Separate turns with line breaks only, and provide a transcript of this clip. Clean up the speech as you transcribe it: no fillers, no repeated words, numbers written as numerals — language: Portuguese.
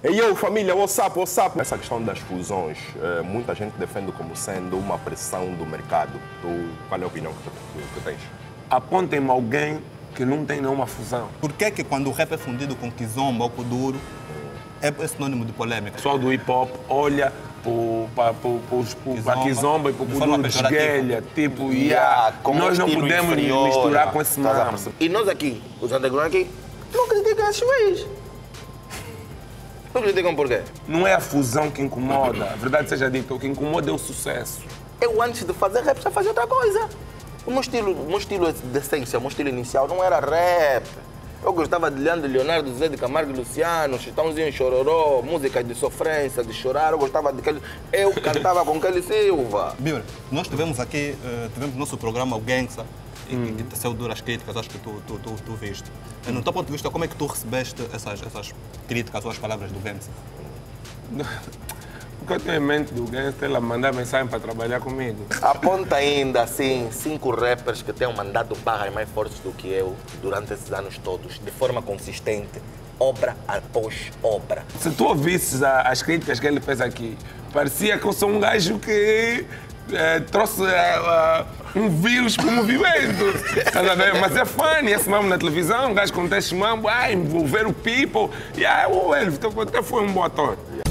E eu, família, what's up, what's up? Essa questão das fusões, muita gente defende como sendo uma pressão do mercado. Qual é a opinião que tens?
Apontem-me alguém que não tem nenhuma fusão.
Por que que quando o rap é fundido com Kizomba ou com Duro, é sinônimo de polêmica?
O pessoal do hip-hop olha para Kizomba e para o Kuduro de esguelha. Tipo, nós não podemos misturar com esse mano.
E nós aqui, os underground aqui, não criticam esses meios. Não criticam por quê?
Não é a fusão que incomoda, a verdade seja dita, o que incomoda é o sucesso.
Eu, antes de fazer rap, já fazia outra coisa. O meu estilo de essência, o meu estilo inicial não era rap. Eu gostava de Leonardo, Zé de Camargo e Luciano, Chitãozinho, Chororó, músicas de sofrência, de chorar. Eu gostava de Kelly. Eu cantava com Kelly Silva.
Bíblia, nós tivemos aqui, tivemos no nosso programa o Gangsta, e teceu duras críticas, acho que tu viste. No teu ponto de vista, como é que tu recebeste essas críticas ou as palavras do Gangsta?
O que eu tenho em mente do Gangsta é ela mandar mensagem para trabalhar comigo.
Aponta ainda, assim, 5 rappers que tenham mandado barras mais fortes do que eu durante esses anos todos, de forma consistente, obra após obra.
Se tu ouvisses as críticas que ele fez aqui, parecia que eu sou um gajo que trouxe um vírus para o movimento. Estás a ver? Mas é funny, esse mesmo na televisão, um gajo com texto mambo, envolver o people. Ele até foi um bom ator.